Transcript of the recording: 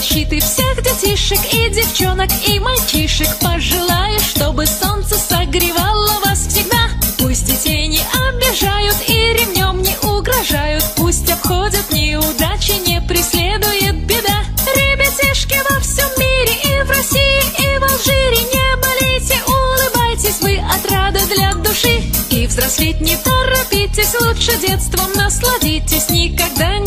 защиты всех детишек и девчонок, и мальчишек. Пожелаю, чтобы солнце согревало вас всегда. Пусть детей не обижают и ремнем не угрожают. Пусть обходят неудачи, не преследует беда. Ребятишки во всем мире, и в России, и в Алжире, не болейте, улыбайтесь, вы отрада для души. И взрослеть не торопитесь, лучше детством насладитесь, никогда не